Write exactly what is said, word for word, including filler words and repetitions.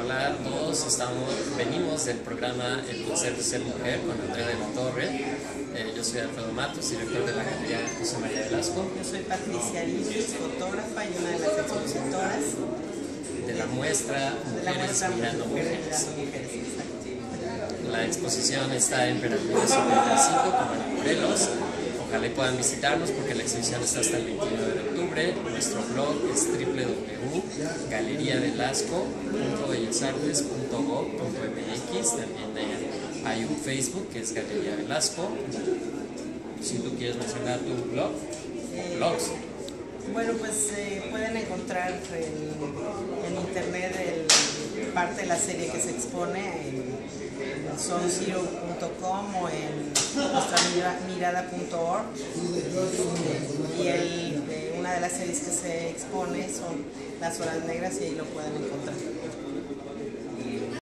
Hola a todos, estamos, venimos del programa El Placer de Ser Mujer con Andrea de la Torre. Eh, yo soy Alfredo Matos, director de la Galería José María Velasco. Yo soy Patricia Arizos, fotógrafa y una de las expositoras de la muestra Mujeres Mirando Mujeres. La exposición está en Peralvillo setenta y cinco, Colonia Morelos. Ojalá puedan visitarnos porque la exhibición está hasta el veintinueve de octubre. Nuestro blog es doble u doble u doble u punto galería velasco punto bellas artes punto gob punto m x. También hay un Facebook que es Galería Velasco. Si tú quieres mencionar tu blog o blogs. Bueno, pues eh, pueden encontrar en, en internet el, parte de la serie que se expone en son zero punto com o en nuestra mirada punto org, y el, eh, una de las series que se expone son Las Horas Negras y ahí lo pueden encontrar.